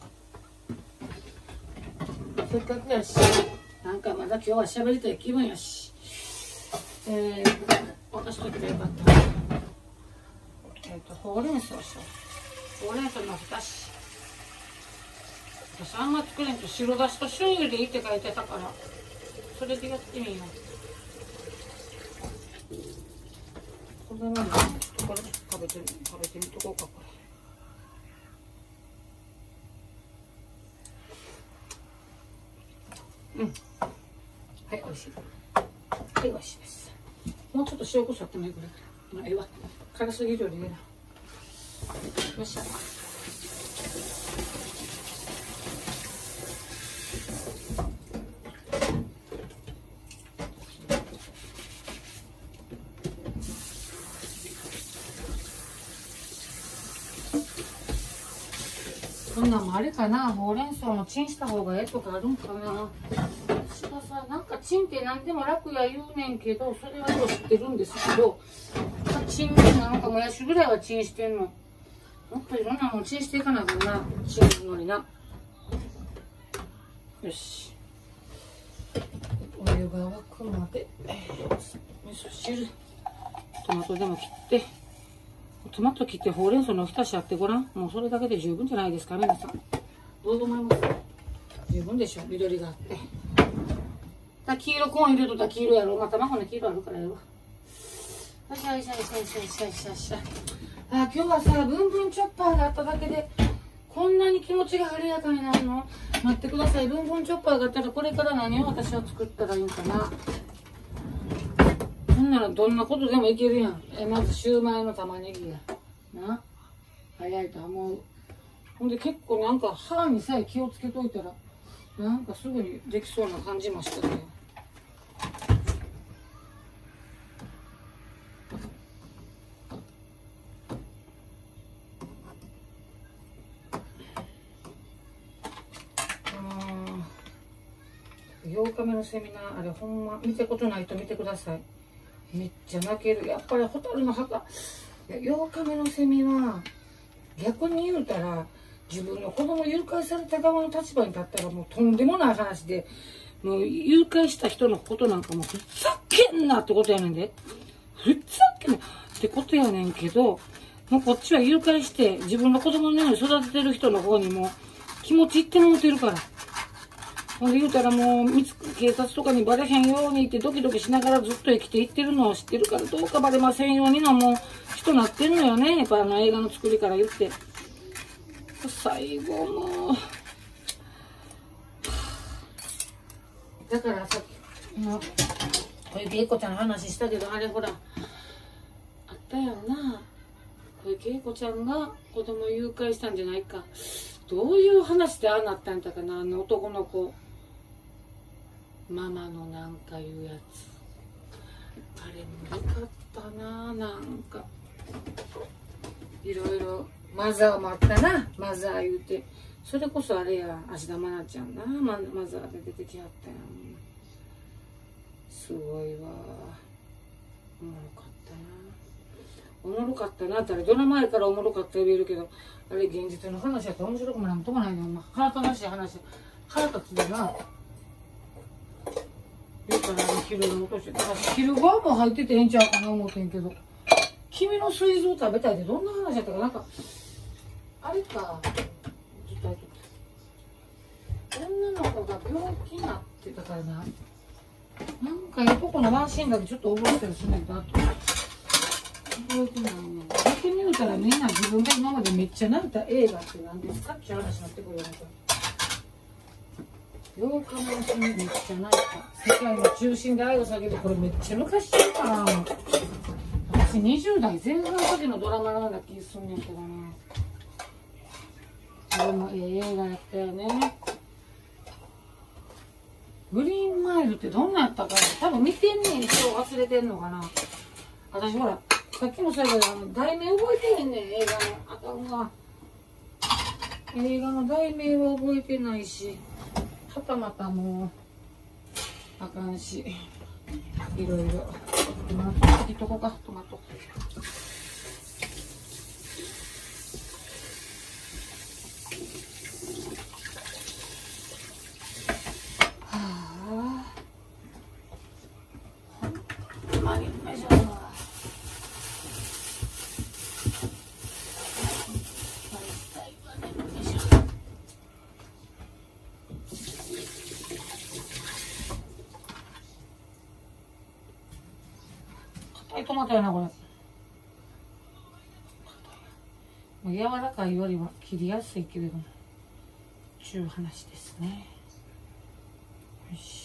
せっかくやしなんかまだ今日は喋りたい気分やし渡しとけばよかった。ほうれん草しよう。ほうれん草のふたし。私あんま作れんと白だしと醤油でいいって書いてたからそれでやってみよう。これまでこれ食べてみとこうかこれ。 うん。はい、美味しい。はい、美味しいです。もうちょっと塩コショウあってもいいぐらい。まあ、ええわ。辛すぎるよりね。よっしゃ。こんなんもあれかな、ほうれん草もチンした方がええとかあるんかな。私がさ、なんかチンって何でも楽や言うねんけど、それはよう知ってるんですけど、チンなんかもやしぐらいはチンしてんの。もっといろんなもんチンしていかなあかんな、チンするのにな。よし。お湯が沸くまで、味噌汁、トマトでも切って、トマト切ってほうれん草の浸しあってごらん。もうそれだけで十分じゃないですか、皆さん。どう思います？十分でしょ、緑があって。黄色コーン入れとったら黄色やろ。まあ、卵の黄色あるからやろ。よしよしよしよしよしよしよし。あ、今日はさ、ブンブンチョッパーがあっただけで、こんなに気持ちが晴れやかになるの？待ってください。ブンブンチョッパーがあったら、これから何を私は作ったらいいんかな。ほんならどんなことでもいけるやん。まずシューマイの玉ねぎや。な。早いと思う。ほんで結構なんか歯にさえ気をつけといたら、なんかすぐにできそうな感じもしたね。8日目のセミナー、あれほんま見たことない人見てください。めっちゃ泣ける。やっぱりホタルの墓。8日目のセミは逆に言うたら、自分の子供誘拐された側の立場に立ったらもうとんでもない話で、もう誘拐した人のことなんかもうふざけんなってことやねんで。ふざけんなってことやねんけど、もうこっちは誘拐して自分の子供のように育ててる人の方にも気持ちいってもうてるから。ほんで言うたらもう警察とかにバレへんようにってドキドキしながらずっと生きていってるのを知ってるから、どうかバレませんようにのもう人なってんのよね。やっぱ映画の作りから言って。最後もだからさっき小池栄子ちゃんの話したけど、あれほらあったやんな。小池栄子ちゃんが子供誘拐したんじゃないか。どういう話でああなったんだかな。あの男の子ママのなんかいうやつ、あれもよかったな。なんかいろいろマザーもあったな。マザー言うて、それこそあれや、芦田愛菜ちゃんな、マザーで出てきはったやん。すごいわ。おもろかったな。おもろかったなってあれドラマやからおもろかった言えるけど、あれ現実の話やったら面白くもなんともないの。腹立たしい話、腹立つでな。言うから昼の落として、だから昼ご飯も入っててええんちゃうかな思ってんけど、君の膵臓食べたいってどんな話やったか。なんかあれか、ちょっと女の子が病気になってたからな。なんか男のワンシーンだけちょっと覚えてるすんねんけど、あと覚えてないね。逆に言うたらみんな自分が今までめっちゃ泣いた映画って何ですかっていう話になってくるよね。8日目のセミめっちゃ泣いた。世界の中心で愛を下げる。これめっちゃ昔ちゃうかな。私20代前半の時のドラマのような気すんねんけどね。これも映画やったよね。グリーンマイルってどんなやったかな。多分見てんねん。人忘れてんのかな。私ほらさっきもそうやけど題名覚えてへんねん。映画のあかんわ。映画の題名は覚えてないし、はたまたもうあかんし、いろいろ。トマト切っとこうか。トマトトマトやな、これ。柔らかいよりは切りやすいけれども、ちゅう話ですね。よし。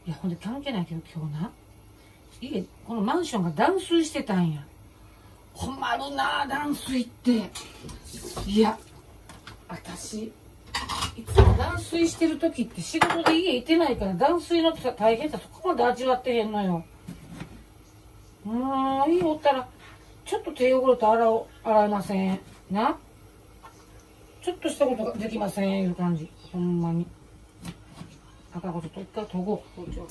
いや、ほんで関係ないけど今日な、このマンションが断水してたんや。困るな、断水って。いや、私、いつも断水してる時って仕事で家いてないから断水の大変さそこまで味わってへんのよ。家おったら、ちょっと手汚れて洗えません。な。ちょっとしたことができません。いう感じ。ほんまに。赤子ちょっと一回研ごう。包丁。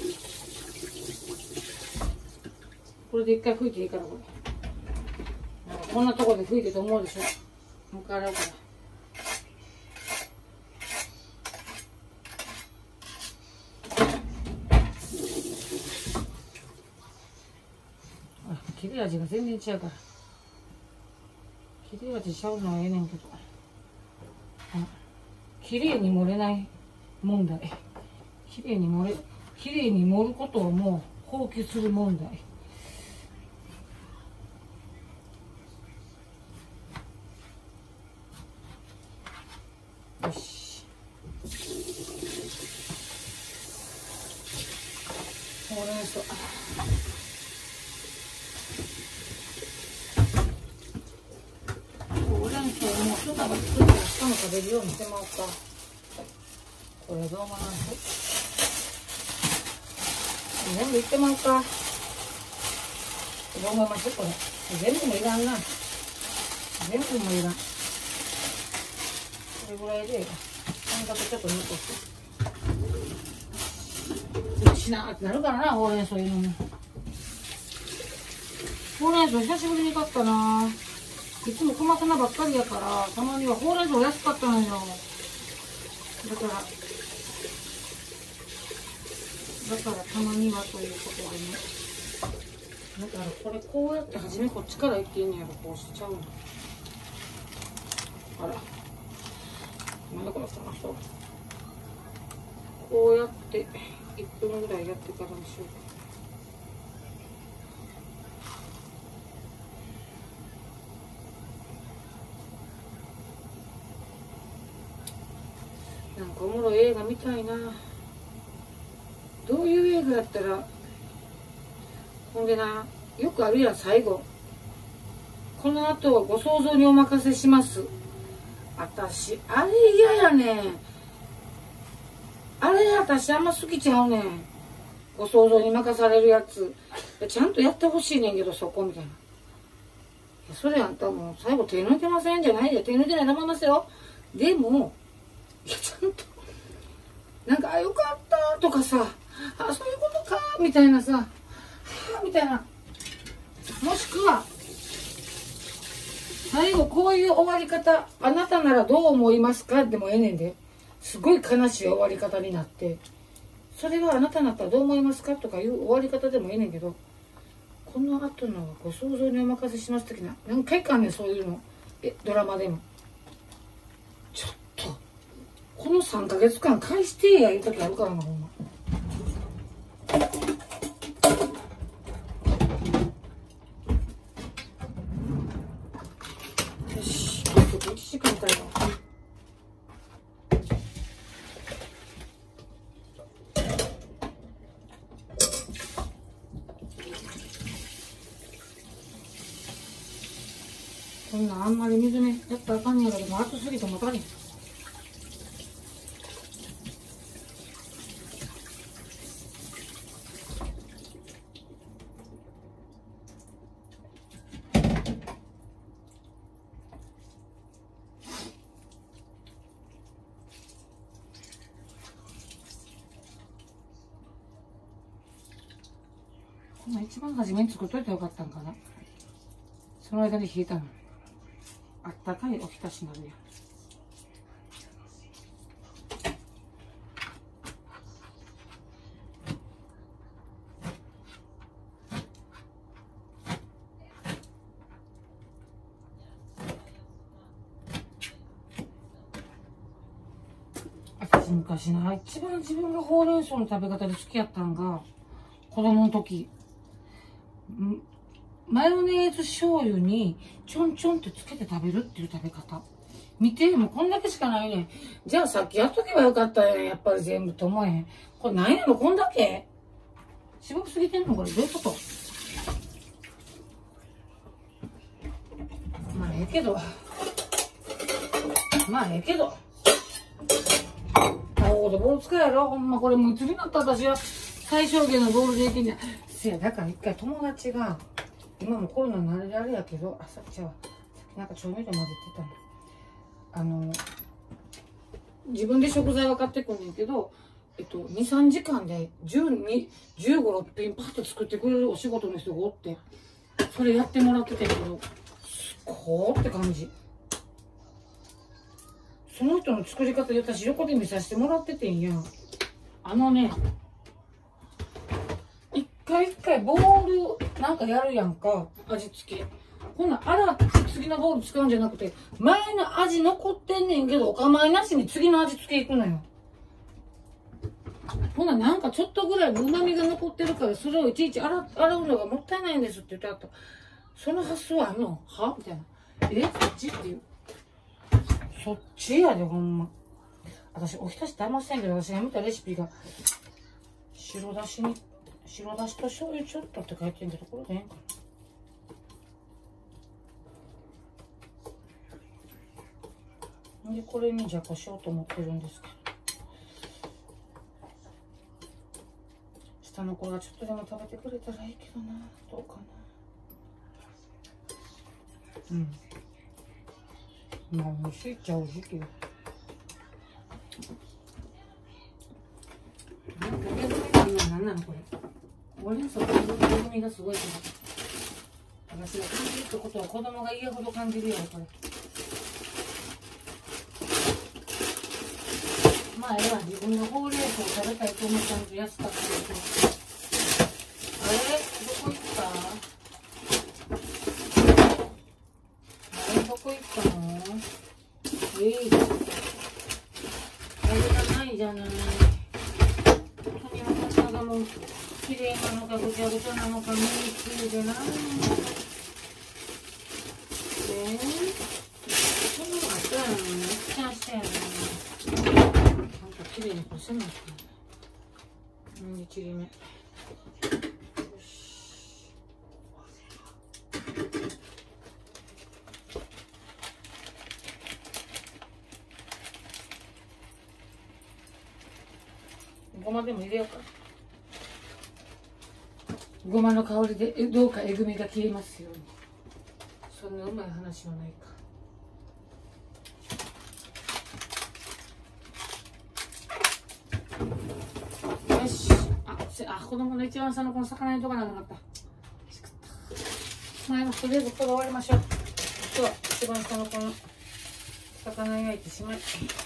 これで一回拭いていいからこれ。なんかこんなとこで拭いてと思うでしょ。もう一回洗うから。切れ味が全然違うから。切れ味ちゃうのはええねんけど。綺麗に盛れない問題。綺麗に盛ることをもう放棄する問題。よし。ほうれん草。ほうれん草をもう人が作って明日も食べるようにしてまおうか。これどう思います？全部いってまうか。どう思います？これ全部もいらんな。全部もいらん。これぐらいで半角ちょっと残してよしなーってなるからな。ほうれん草いるの。ほうれん草久しぶりに買ったな。いつも小松菜ばっかりやからたまにはほうれん草安かったのよ。だからたまにはということでね。だからこれこうやって初めこっちからいっていいんやろ。こうしちゃうの。あら。なんだこれかな。こうやって1分ぐらいやってからにしようか。なんかおもろい映画見たいな。どういう映画やったら。ほんでな、よくあるやん、最後。この後はご想像にお任せします。私、あれ嫌やねん。あれ、私あんま好きちゃうねん。ご想像に任されるやつ。ちゃんとやってほしいねんけど、そこみたいな。それあんたもう最後手抜いてませんじゃないで。手抜いてないと思いますよ。でも、いや、ちゃんと、なんか、よかったとかさ、そういうことか、みたいなさ、みたいな。もしくは、最後こういう終わり方、あなたならどう思いますかでもええねんで。すごい悲しい終わり方になって、それはあなただったらどう思いますかとかいう終わり方でもええねんけど、この後のご想像にお任せします的な、何回かね、そういうの。ドラマでも。ちょっと、この3ヶ月間返してや、いう時あるからな、ほんま。1時間たらこんなんあんまり水ねやったらあかんねやけど、熱すぎてもたれん。一番初めに作っといてよかったんかな。その間に冷えたの。あったかいおひたしになるやん。私昔な、一番自分がほうれん草の食べ方で好きやったんが、子供の時。マヨネーズ醤油にちょんちょんってつけて食べるっていう食べ方。 見て、もうこんだけしかないねん。じゃあさっきやっとけばよかったよね。やっぱり全部と思えへん。これ何やろ、こんだけ絞りすぎてんのこれ、どういうこと？まあええけど。まあええけど。ここでボール使うやろ。ほんまこれもう次になった私は最小限のボールでいけんじゃん。せや、だから一回友達が、今もコロナのあれであれやけど、さっきなんか調味料混ぜてたの。自分で食材は買ってくんねんけど、2、3時間で15、6品パッと作ってくれるお仕事の人がおって、それやってもらってたけど、すごーって感じ。その人の作り方で私横で見させてもらっててんや。一回一回ボールなんかやるやんか、味付け。ほな、洗って次のボール使うんじゃなくて、前の味残ってんねんけど、お構いなしに次の味付けいくのよ。ほな、なんかちょっとぐらい旨味が残ってるから、それをいちいち洗うのがもったいないんですって言ってあった。その発想はあんのはみたいな。そっちっていう。そっちやで、ほんま。私、おひたしってありませんけど、私が見たレシピが、白だしと醤油ちょっとって書いてんけど、これでええんかな。で、これにじゃこしようと思ってるんですけど。下の子がちょっとでも食べてくれたらいいけどな。どうかな。まあ、美味しいっちゃ美味しいけど。何なのこれ。おりんさんの恵みがすごいけど。私が感じるってことは子供が嫌ほど感じるよ、これ。まあ、自分がほうれん草を食べたいと思ったんで安かったけど。あれどこ行ったどこ行ったのあれがないじゃない。本当に私がもう、綺麗なのかぐちゃぐちゃなのか見にくいでない。そんなのあったやろね。めっちゃしたやろね。なんか綺麗に干せないかな。2切り目。ごまでも入れようか。ごまの香りでどうかえぐみが消えますように。そんなうまい話はないか。よし。子供の一番下のこの魚にとかなかった。前のとりあえずこれで終わりましょう。今日は一番下のこの魚焼いてしまい。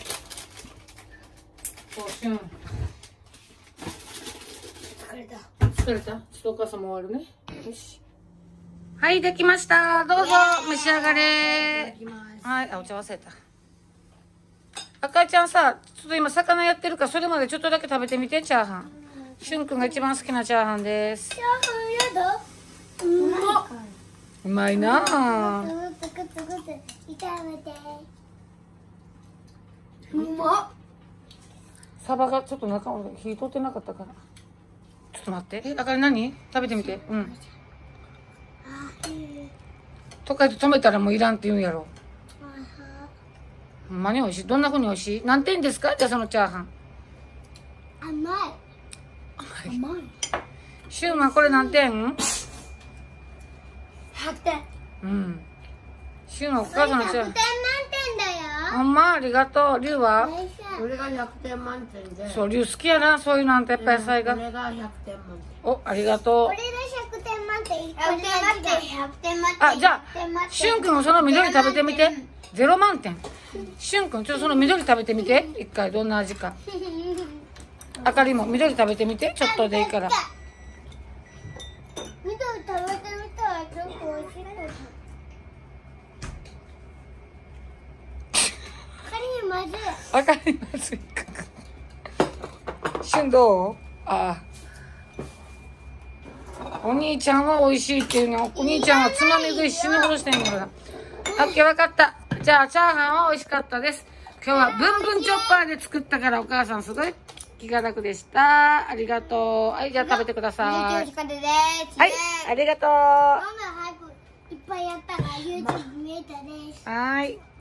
疲れたちょっとお母さんも終わるね。よし。はい、できました。どうぞ、召し上がれ。はい、お茶忘れた。赤ちゃんさ、ちょっと今魚やってるから、それまでちょっとだけ食べてみて、チャーハン。しゅんくんが一番好きなチャーハンです。チャーハンやだ。うまいなぁ。うまっ。サバがちょっと中を火通ってなかったから。ちょっと待って。あかり何食べてみて。うん。とか言って止めたらもういらんって言うんやろ。ほんまに美味しい。どんな風に美味しい？何点ですか？じゃあそのチャーハン。 甘い。 シューマンこれ何点？100 点。 うん。シューマンお母さんのチャーハン。 100点満点だよ。 ほんまありがとう。リュウは？ これが100点満点で。 そう、リュウ好きやな。そういうなんてやっぱ野菜が。 これが100点満点。 お、ありがとう。 これが100点満点。100点満点。 あ、じゃあ、しゅんくんもその緑食べてみて。0満点。しゅんくん、ちょっとその緑食べてみて。一回どんな味か。あかりも緑食べてみて。ちょっとでいいから。 緑食べてみたらちょっと美味しいかも。 あかりまずいか。しゅんどう？ああ。お兄ちゃんは美味しいっていうの。お兄ちゃんはつまみ食い死ぬほどしてんから。 オッケー、わかった。じゃあ、チャーハンは美味しかったです。今日はブンブンチョッパーで作ったからお母さんすごい気が楽でした。ありがとう。はい、じゃあ食べてください。はい、ありがとう。 ママ早くいっぱいやったら YouTube 見えたです。 はい。